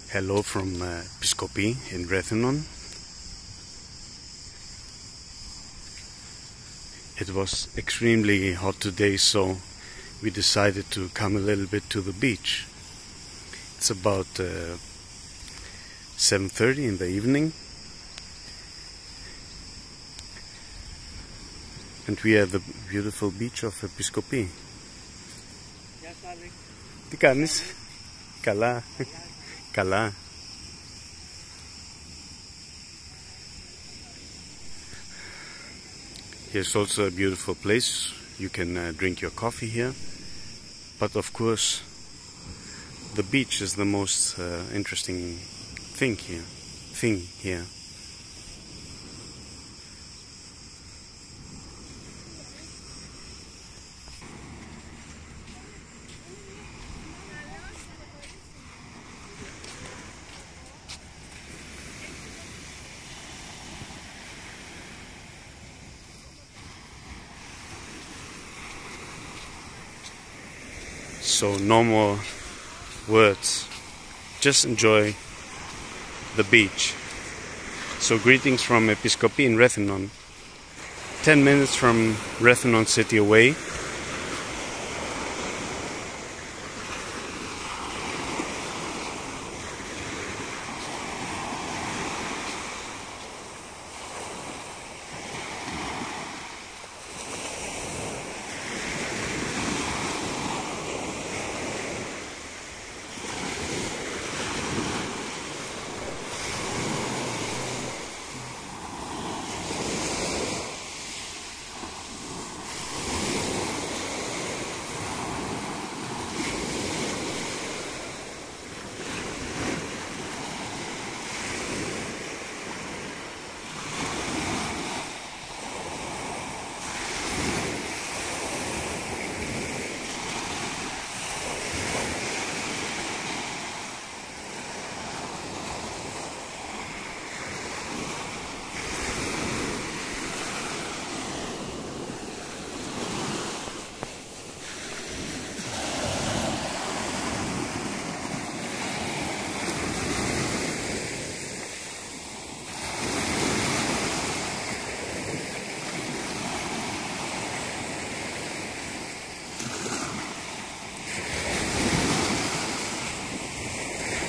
Hello from Episkopi in Rethymnon. It was extremely hot today, so we decided to come a little bit to the beach. It's about 7:30 in the evening, and we are at the beautiful beach of Episkopi. Τι κάνεις? Καλά. Καλά. Here's also a beautiful place. You can drink your coffee here. But of course, the beach is the most interesting thing here. So no more words, just enjoy the beach. So greetings from Episkopi in Rethymnon, 10 minutes from Rethymnon city away.